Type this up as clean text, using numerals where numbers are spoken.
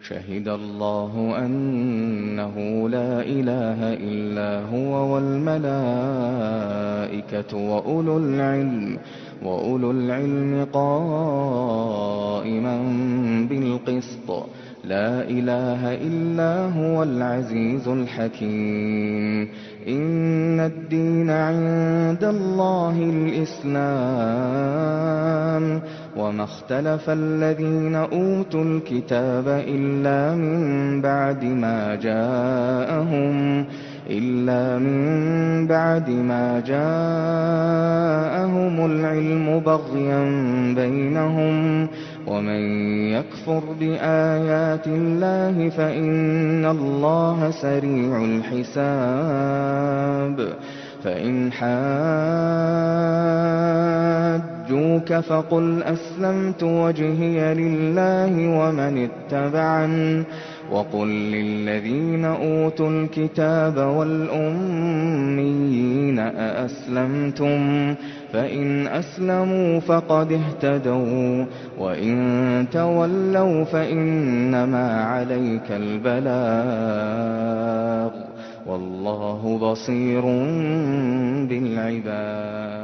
شهد الله أنه لا إله إلا هو والملائكة وأولو العلم قائما بالقسط لا إله إلا هو العزيز الحكيم إن الدين عند الله الإسلام وما اختلف الذين أوتوا الكتاب إلا من بعد ما جاءهم العلم بغيا بينهم ومن يكفر بآيات الله فإن الله سريع الحساب فإن حاجوك فقل أسلمت وجهي لله ومن اتبعني وقل للذين أوتوا الكتاب والأميين أأسلمتم فإن أسلموا فقد اهتدوا وإن تولوا فإنما عليك البلاغ والله بصير بالعباد.